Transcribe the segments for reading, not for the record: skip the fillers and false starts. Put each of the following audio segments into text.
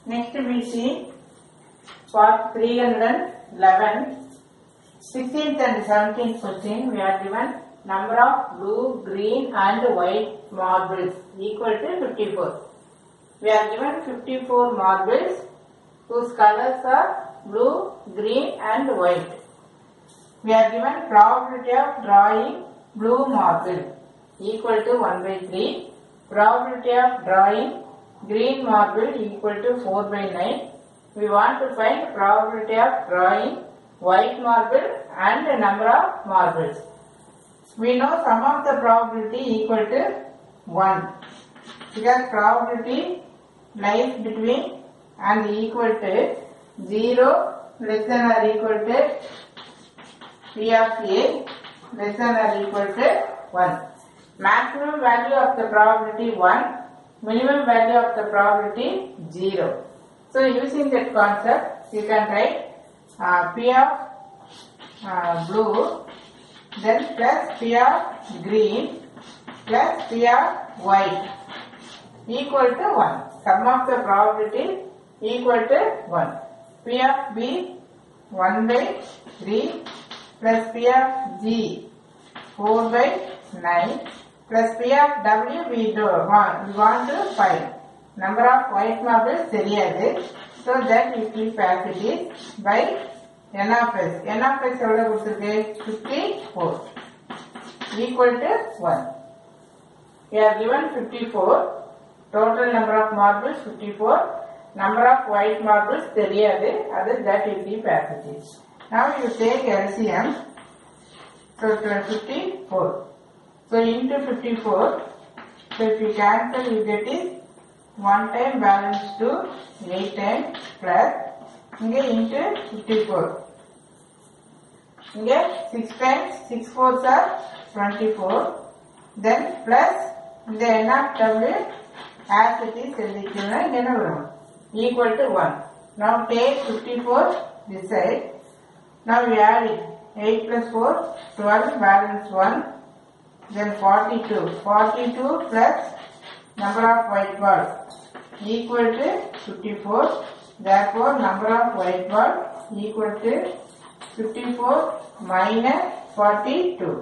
Next we see part 311. 16th and 17th question, we are given number of blue, green and white marbles equal to 54. We are given 54 marbles whose colors are blue, green and white. We are given probability of drawing blue marble equal to 1 by 3. Probability of drawing green marble equal to 4 by 9. We want to find probability of drawing white marble and the number of marbles. We know sum of the probability equal to 1 because probability lies between and equal to 0 less than or equal to P of A less than or equal to 1. Maximum value of the probability 1, minimum value of the probability 0. So using that concept, you can write P of blue, then plus P of green plus P of white equal to 1. Sum of the probability equal to 1. P of B 1 by 3 plus P of G 4 by 9 plus P of W we want to find. Number of white marbles தெரியாது. So that we keep as it is by N of S. N of S எவ்வளவு கொடுத்திருக்கு 54 equal to 1. We are given 54. Total number of marbles 54. Number of white marbles தெரியாது. That we keep as it is. Now you take LCM. So 54. So into 54. So if you cancel you get is 1 time balance to 8 times plus into 54. 6 times 6 fours are 24. Then plus the N of W as it is equal to 1. Now take 54 this side. Now we add it. 8 plus 4 12 balance 1. Then 42. 42 plus number of white balls equal to 54. Therefore, number of white balls equal to 54 minus 42.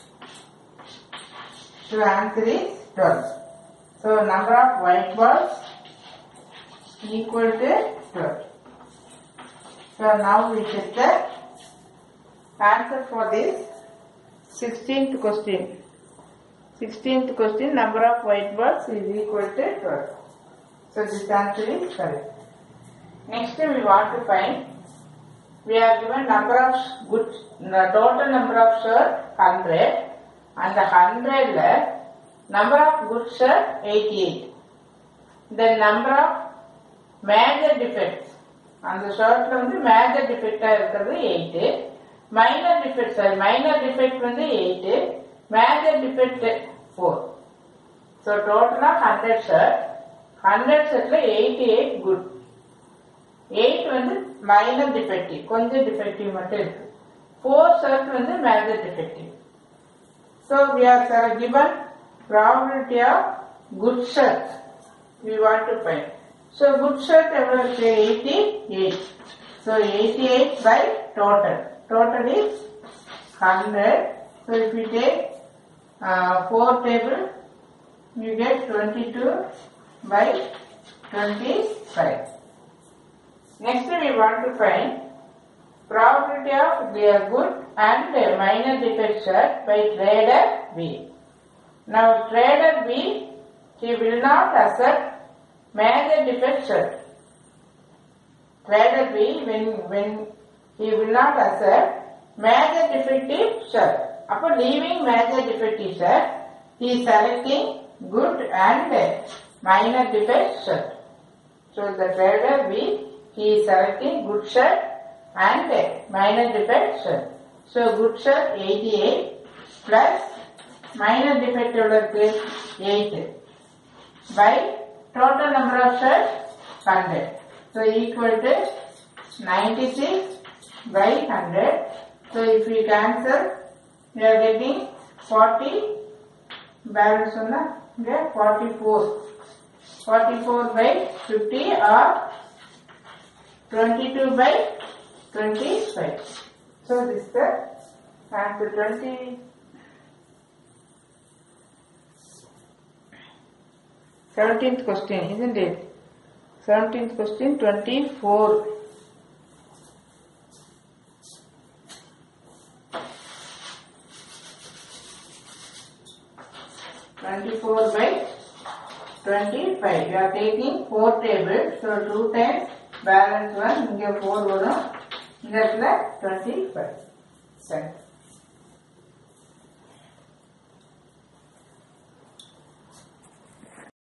So, answer is 12. So, number of white balls equal to 12. So, now we check the answer for this 16th question. 16th question, number of white balls is equal to 12. So this answer is correct. Next we want to find, we are given number of goods, the total number of shirt 100 and the 100 number of goods shirt 88. The number of major defects, and the shirt major defect is 8. Minor defect 8, major defect 4. So total of 100 shirt, 100 shirt 88 good. 8 minor defective, konja defective mattum irukku. 4 shirt major defective. So we are given probability of good shirt. We want to find. So good shirt evlo irukku 88. So 88 by total. Total is 100. So if we take 4 table, you get 22 by 25. Next we want to find probability of their good and minor defect shirt by trader B. Now trader B, he will not accept major defect shirt. Trader B, when he will not accept major defective shirt. Upon leaving major defective shirt, he is selecting good and minor defect shirt. So the trader B, he is selecting good shirt and minor defect shirt. So good shirt 88 plus minor defect 8 by total number of shirts 100. So equal to 96 by 100. So if we cancel, we are getting 40 balance 44. 44 by 50 or 22 by 25. So this is the answer 17th question, isn't it? 17th question 24. By 25. You are taking 4 tables. So 2 times balance 1. Here 4 varum. Here 25. Done.